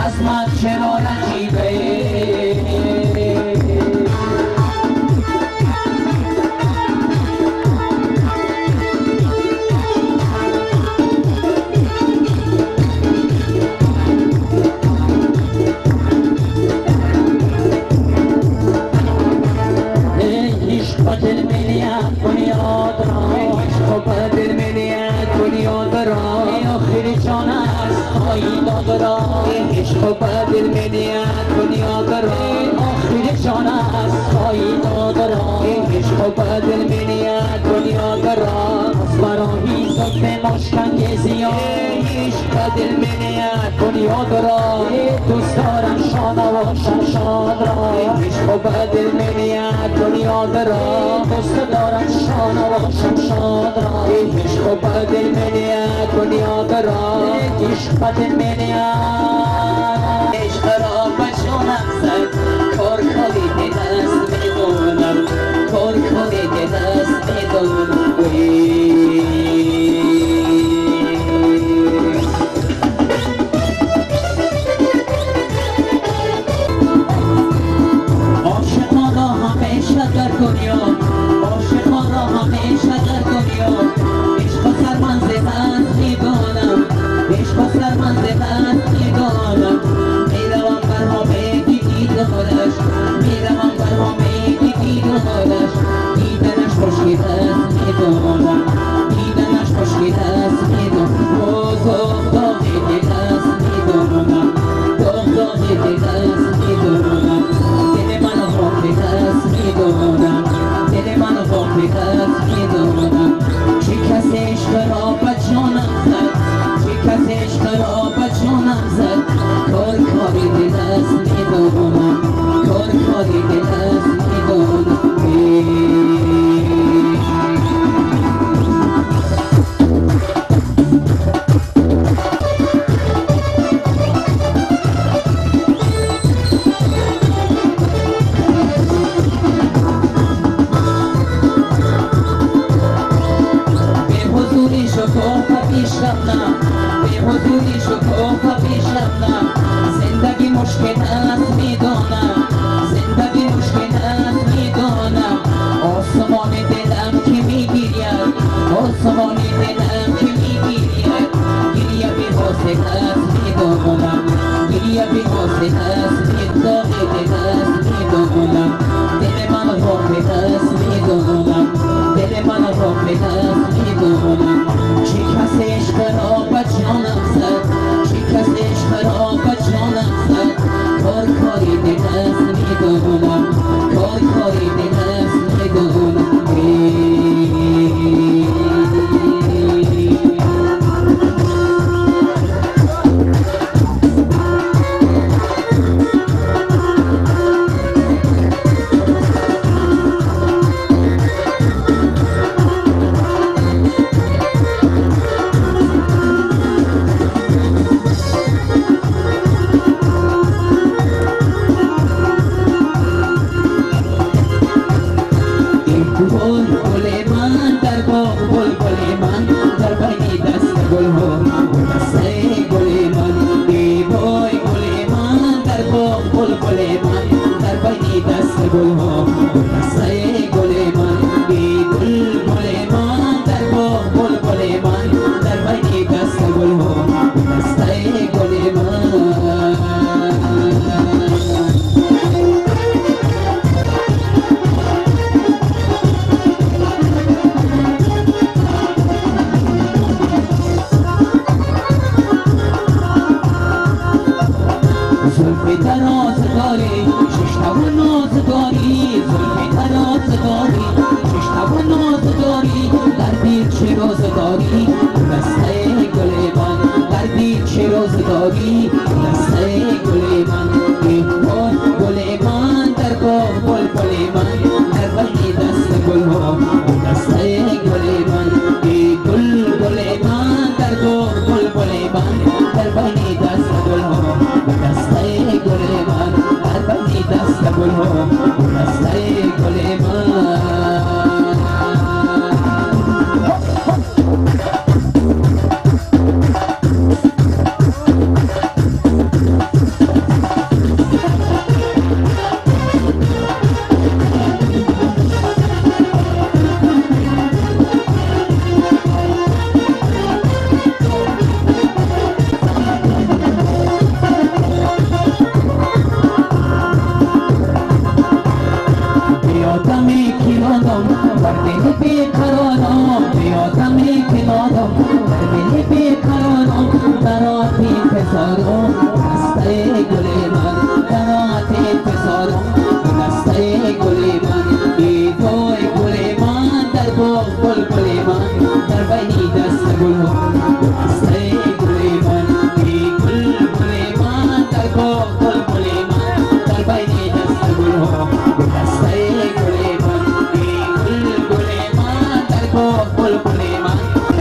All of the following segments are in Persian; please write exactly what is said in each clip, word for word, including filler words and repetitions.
از من چرا رنجیده دل ملیت بنیاد را عشق دل ملیت بنیاد را آخر جان است خواهی داد را عشق دل ملیت بنیاد را آخر جان است خواهی داد را عشق دل ملیت بنیاد را براهی زد مشکن زیاد عشق دل ملیت بنیاد را دوست دارم شانه و شمشاد را عشق دل ملیت بنیاد را دوست دارم شانه و شمشاد را عشق دل ملیت بنیاد را عشق دل ملیت عشق را بشونم زد کار کاری به دست میدونم کار کاری به دست میدونم عاشقانا همیشه در دنیا عاشقانا همیشه در دنیا عشق سرمنزل است میدانم عشق سرمنزل است میدانم میروم بر همه دیدارش میروم بر همه دیدارش دیدنش خوشگل است میدانم دیدنش خوشگل است میدانم داغ داغ دل است میدانم داغ داغ دل است میدانم دل من غافل است میدانم دل من غافل است میدانم چه کس عشق را به جانم زد چه کس عشق را به جانم زد کار کاری دل است میدانم کار کاری دل است میدانم حضوری شکوفا پیشم نه زندگی مشکل است میدانم زندگی مشکل است میدانم آسمان دلم که میگیرید آسمان دلم که میگیرید گریه بی حاصل است میدانم گریه بی حاصل است میداغ دل است میدانم دل من غافل است میدانم دل من غافل است میدانم چه کس عشق را به جانم زد چه کس عشق را به جانم زد کار کاری دل است میدانم کار کاری دل است میدانم بیقرارم بیادم کنارم در دل بیقرارم برات انتظارم دسته گل من برات انتظارم دسته گل من ایوای گل من در باغ بلبل من در بین دست گل دسته گل من ای گل گل من در باغ بلبل من در بین دست گل دسته گل من ای گل گل من در باغ بلبل من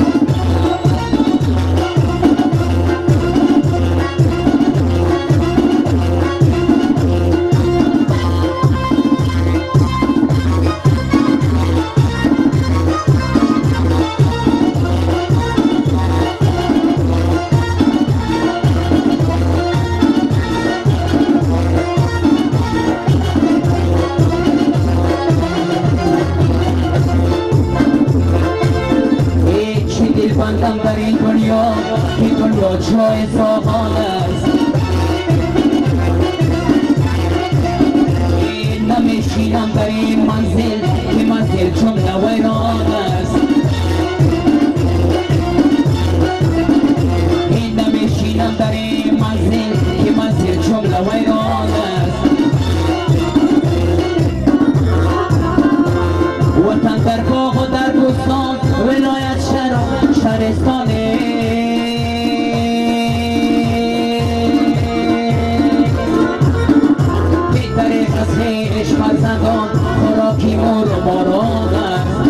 بندم در این دنیا که دنیا جای ساغان است نمیشینم در این منزل که منزل جمله ویران است نمیشینم در این منزل که منزل جمله ویران است وطن در باغ و در بستان ولایت شهر شهرستانه بهتره از عشق فرزندان خوراکی مور و باران است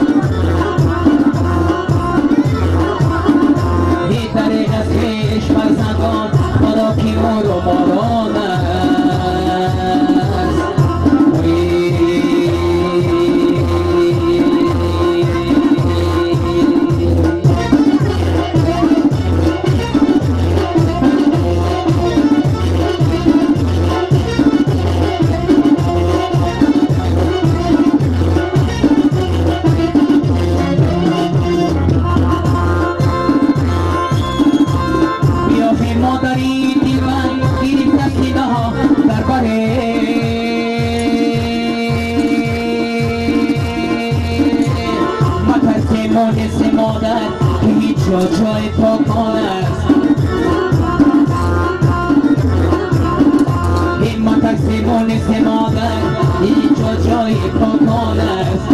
بهتره از عشق فرزندان خوراکی مور و باران است مونس مادر که هیچ جا جای پاکان است همت از مونس مادر هیچ جا جای پاکان است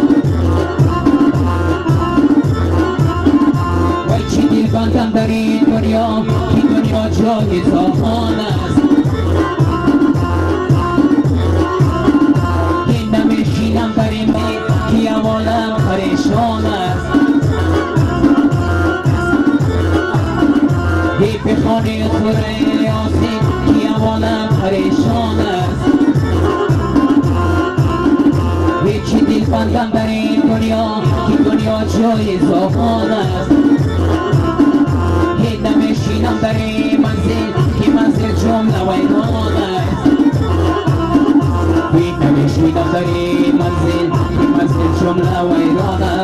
وای چی دل بندم در این دنیا که دنیا جای زاهان است نمیشینم در این بید که عوالم پریشان است به خانه خوره آسیب که عوالم پریشان است هیچی دل بندم در این دنیا که دنیا جای زاهان است هیچ نمیشینم در این منزل که منزل جمله ویران است هیچ نمیشینم در این منزل که منزل جمله ویران است